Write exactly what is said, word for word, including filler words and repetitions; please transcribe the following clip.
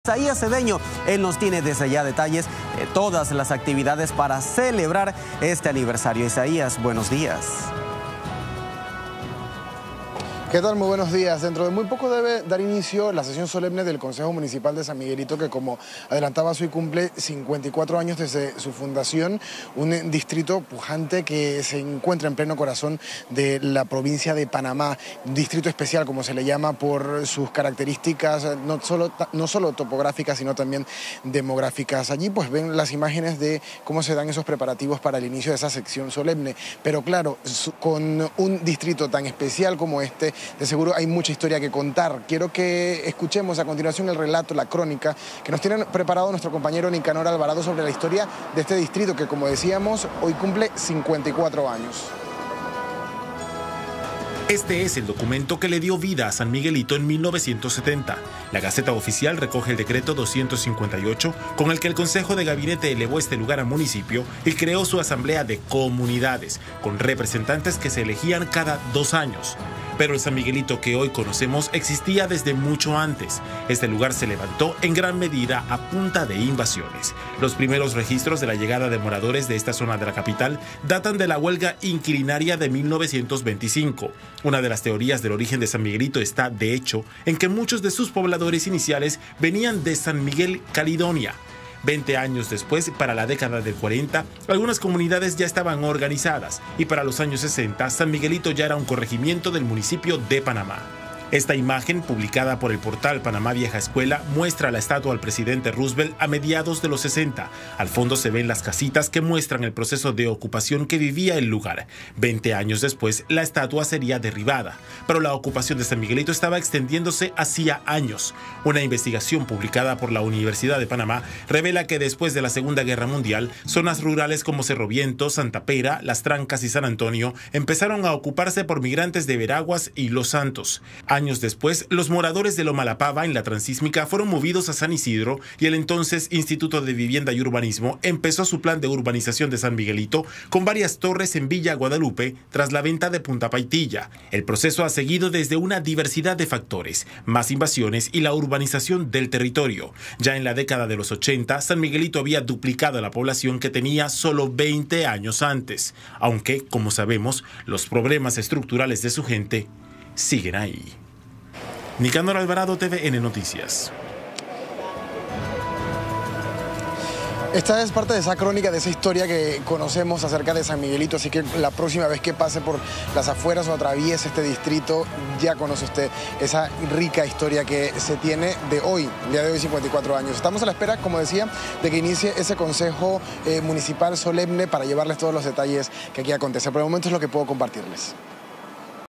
Isaías Cedeño, él nos tiene desde ya detalles de todas las actividades para celebrar este aniversario. Isaías, buenos días. ¿Qué tal? Muy buenos días. Dentro de muy poco debe dar inicio la sesión solemne del Consejo Municipal de San Miguelito, que como adelantaba hoy cumple cincuenta y cuatro años desde su fundación, un distrito pujante que se encuentra en pleno corazón de la provincia de Panamá, un distrito especial como se le llama por sus características no solo, no solo topográficas sino también demográficas. Allí pues ven las imágenes de cómo se dan esos preparativos para el inicio de esa sección solemne, pero claro, con un distrito tan especial como este, de seguro hay mucha historia que contar. Quiero que escuchemos a continuación el relato, la crónica que nos tiene preparado nuestro compañero Nicanor Alvarado sobre la historia de este distrito que, como decíamos, hoy cumple cincuenta y cuatro años. Este es el documento que le dio vida a San Miguelito en mil novecientos setenta. La Gaceta Oficial recoge el decreto doscientos cincuenta y ocho, con el que el Consejo de Gabinete elevó este lugar a municipio y creó su asamblea de comunidades, con representantes que se elegían cada dos años. Pero el San Miguelito que hoy conocemos existía desde mucho antes. Este lugar se levantó en gran medida a punta de invasiones. Los primeros registros de la llegada de moradores de esta zona de la capital datan de la huelga inquilinaria de mil novecientos veinticinco. Una de las teorías del origen de San Miguelito está, de hecho, en que muchos de sus pobladores iniciales venían de San Miguel, Caledonia. Veinte años después, para la década del cuarenta, algunas comunidades ya estaban organizadas y para los años sesenta, San Miguelito ya era un corregimiento del municipio de Panamá. Esta imagen, publicada por el portal Panamá Vieja Escuela, muestra la estatua al presidente Roosevelt a mediados de los sesenta. Al fondo se ven las casitas que muestran el proceso de ocupación que vivía el lugar. Veinte años después, la estatua sería derribada, pero la ocupación de San Miguelito estaba extendiéndose hacía años. Una investigación publicada por la Universidad de Panamá revela que después de la Segunda Guerra Mundial, zonas rurales como Cerro Viento, Santa Pera, Las Trancas y San Antonio empezaron a ocuparse por migrantes de Veraguas y Los Santos. Años después, los moradores de Lomalapava en la Transísmica fueron movidos a San Isidro y el entonces Instituto de Vivienda y Urbanismo empezó su plan de urbanización de San Miguelito con varias torres en Villa Guadalupe tras la venta de Punta Paitilla. El proceso ha seguido desde una diversidad de factores, más invasiones y la urbanización del territorio. Ya en la década de los ochenta, San Miguelito había duplicado la población que tenía solo veinte años antes, aunque, como sabemos, los problemas estructurales de su gente siguen ahí. Nicanor Alvarado, T V N Noticias. Esta es parte de esa crónica, de esa historia que conocemos acerca de San Miguelito, así que la próxima vez que pase por las afueras o atraviese este distrito, ya conoce usted esa rica historia que se tiene de hoy, el día de hoy, cincuenta y cuatro años. Estamos a la espera, como decía, de que inicie ese Consejo eh, Municipal solemne para llevarles todos los detalles que aquí acontece. Por el momento es lo que puedo compartirles.